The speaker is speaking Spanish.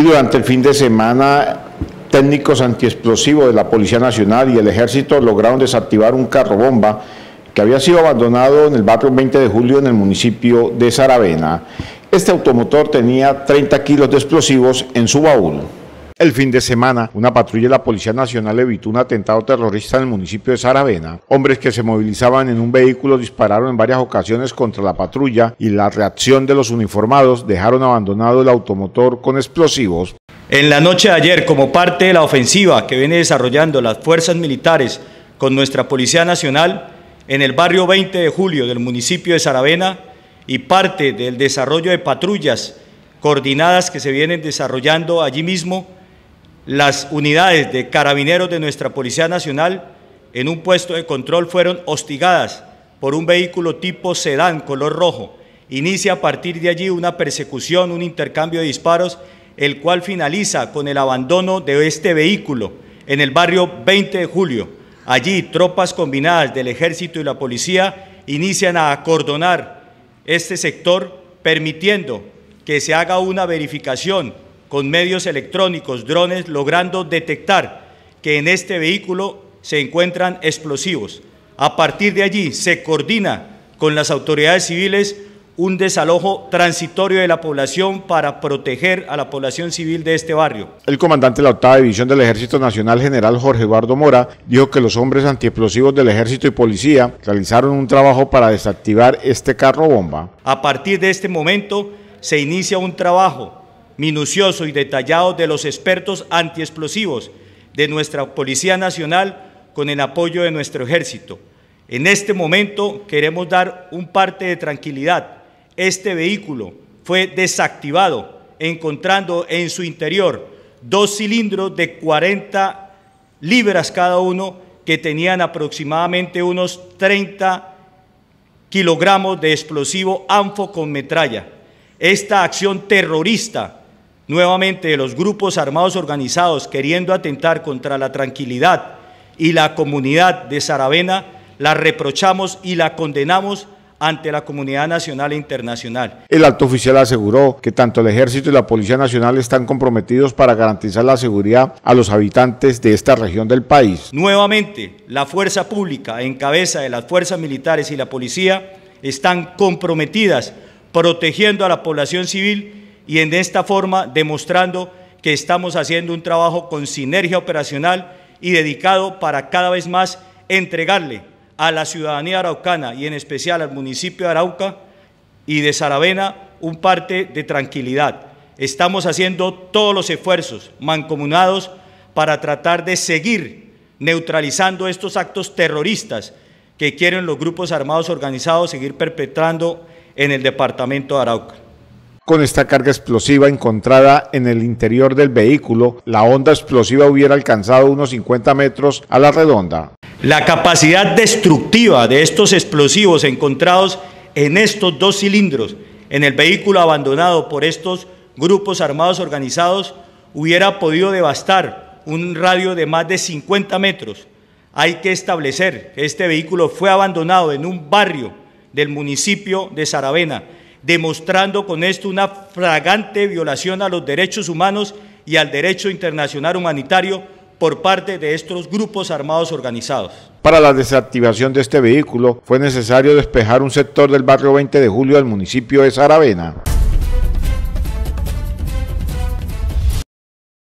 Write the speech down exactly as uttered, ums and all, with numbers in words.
durante el fin de semana, técnicos antiexplosivos de la Policía Nacional y el Ejército lograron desactivar un carro bomba que había sido abandonado en el barrio veinte de julio en el municipio de Saravena. Este automotor tenía treinta kilos de explosivos en su baúl. El fin de semana, una patrulla de la Policía Nacional evitó un atentado terrorista en el municipio de Saravena. Hombres que se movilizaban en un vehículo dispararon en varias ocasiones contra la patrulla y la reacción de los uniformados dejaron abandonado el automotor con explosivos. En la noche de ayer, como parte de la ofensiva que viene desarrollando las fuerzas militares con nuestra Policía Nacional, en el barrio veinte de julio del municipio de Saravena y parte del desarrollo de patrullas coordinadas que se vienen desarrollando allí mismo, las unidades de carabineros de nuestra Policía Nacional en un puesto de control fueron hostigadas por un vehículo tipo sedán color rojo. Inicia a partir de allí una persecución, un intercambio de disparos, el cual finaliza con el abandono de este vehículo en el barrio veinte de julio. Allí tropas combinadas del Ejército y la Policía inician a acordonar este sector, permitiendo que se haga una verificación con medios electrónicos, drones, logrando detectar que en este vehículo se encuentran explosivos. A partir de allí se coordina con las autoridades civiles un desalojo transitorio de la población para proteger a la población civil de este barrio. El comandante de la octava División del Ejército Nacional, general Jorge Eduardo Mora, dijo que los hombres antiexplosivos del Ejército y Policía realizaron un trabajo para desactivar este carro bomba. A partir de este momento se inicia un trabajo minucioso y detallado de los expertos antiexplosivos de nuestra Policía Nacional con el apoyo de nuestro Ejército. En este momento queremos dar un parte de tranquilidad. Este vehículo fue desactivado, encontrando en su interior dos cilindros de cuarenta libras cada uno que tenían aproximadamente unos treinta kilogramos de explosivo anfo con metralla. Esta acción terrorista nuevamente de los grupos armados organizados queriendo atentar contra la tranquilidad y la comunidad de Saravena, la reprochamos y la condenamos ante la comunidad nacional e internacional. El alto oficial aseguró que tanto el Ejército y la Policía Nacional están comprometidos para garantizar la seguridad a los habitantes de esta región del país. Nuevamente, la fuerza pública en cabeza de las fuerzas militares y la policía están comprometidas protegiendo a la población civil y en esta forma demostrando que estamos haciendo un trabajo con sinergia operacional y dedicado para cada vez más entregarle a la ciudadanía araucana y en especial al municipio de Arauca y de Saravena un parte de tranquilidad. Estamos haciendo todos los esfuerzos mancomunados para tratar de seguir neutralizando estos actos terroristas que quieren los grupos armados organizados seguir perpetrando en el departamento de Arauca. Con esta carga explosiva encontrada en el interior del vehículo, la onda explosiva hubiera alcanzado unos cincuenta metros a la redonda. La capacidad destructiva de estos explosivos encontrados en estos dos cilindros en el vehículo abandonado por estos grupos armados organizados hubiera podido devastar un radio de más de cincuenta metros. Hay que establecer que este vehículo fue abandonado en un barrio del municipio de Saravena, demostrando con esto una flagrante violación a los derechos humanos y al derecho internacional humanitario por parte de estos grupos armados organizados. Para la desactivación de este vehículo fue necesario despejar un sector del barrio veinte de julio del municipio de Saravena.